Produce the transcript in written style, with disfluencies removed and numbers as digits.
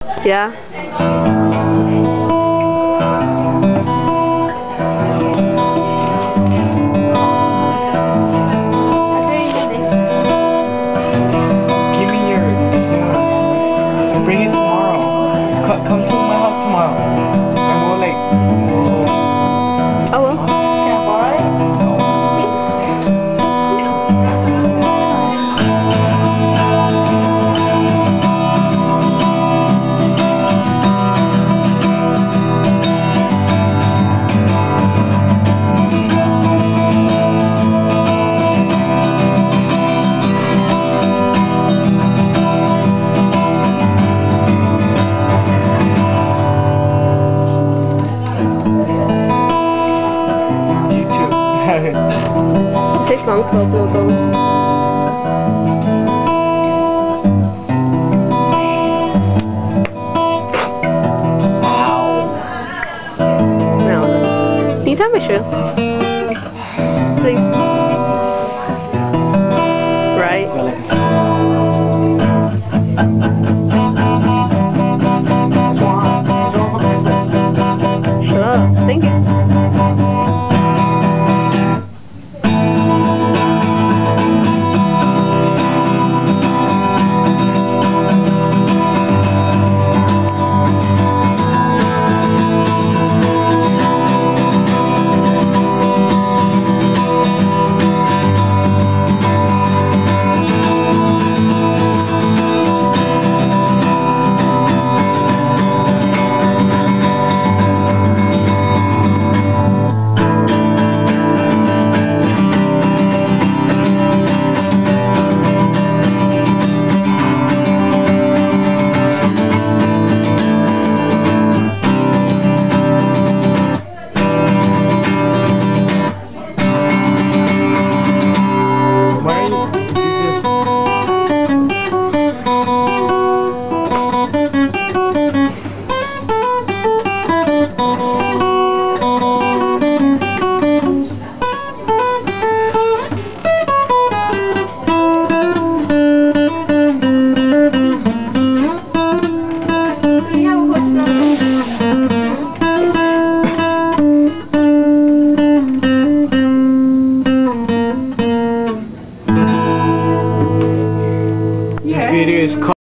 Yeah? Give me yours. Bring it tomorrow. Come to my house tomorrow. And we'll like... Oh well. Can I borrow it? It takes long to upload them. Now, can you tie my shoe?